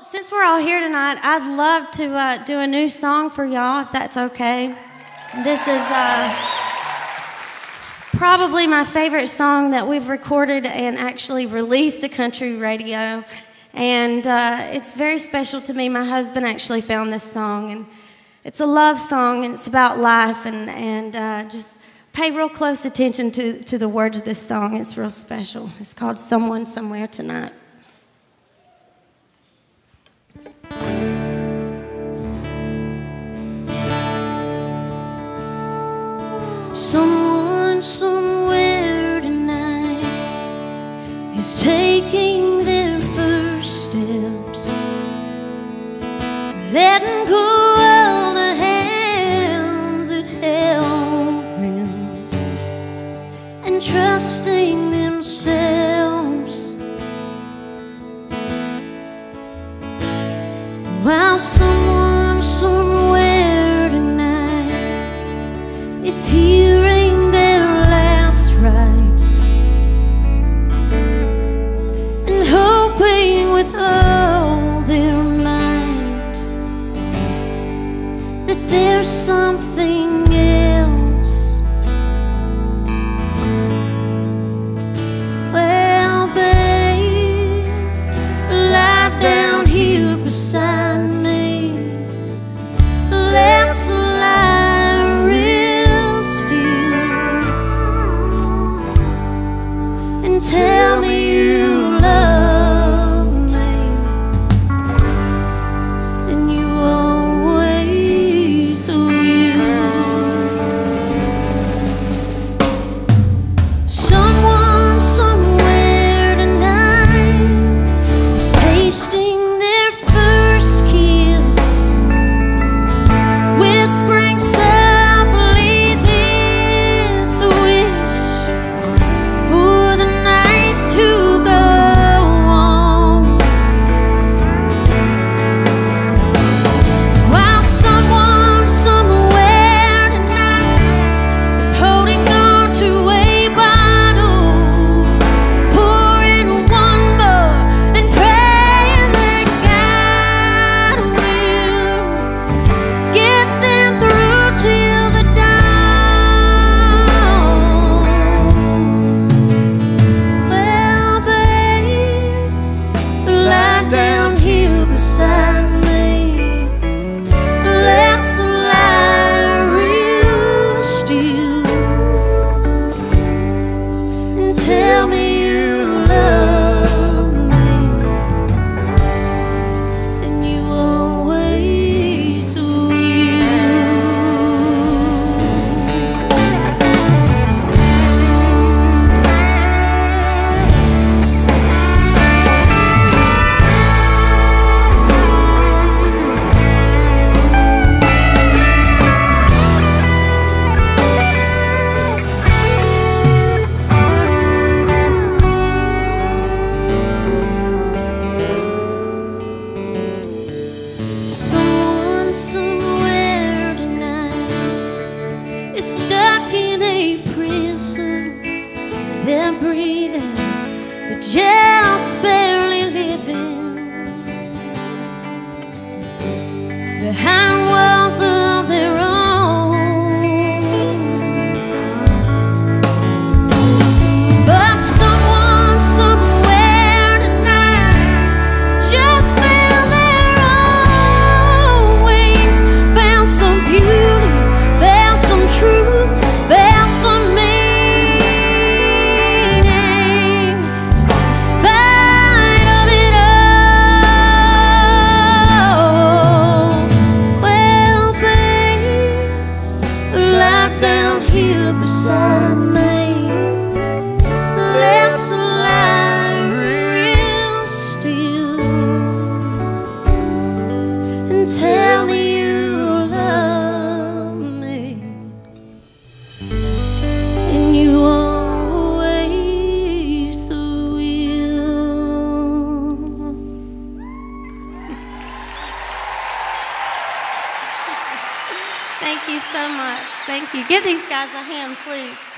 Since we're all here tonight, I'd love to do a new song for y'all, if that's okay. This is probably my favorite song that we've recorded and actually released to country radio. And it's very special to me. My husband actually found this song, and it's a love song, and it's about life, and just pay real close attention to the words of this song. It's real special. It's called Someone Somewhere Tonight. Someone somewhere tonight is taking their first steps, letting go of the hands that held them and trusting themselves, while someone somewhere tonight is hearing their last rites and hoping with all their might that there's something else. Well, babe, lie down here beside me. Let's lie real still and tell me you love me, and you always will. Someone somewhere tonight is tasting their first kiss, whispering softly this wish for the night to go on, while someone somewhere tonight is holding on to a bottle, pouring one more and praying that God will get them through till the dawn. Well, babe, lie down here beside me. Let's lie real still and tell me you love me, and you always will. Someone somewhere tonight is stuck in a prison. They're breathing, they're just barely living behind walls of their own. But someone somewhere tonight just found their own wings, found some beauty, found some truth, found some meaning in spite of it all. Well, babe, lie down here beside me. Let's lie real still and tell me you love me, and you always will. Thank you so much. Thank you. Give these guys a hand, please.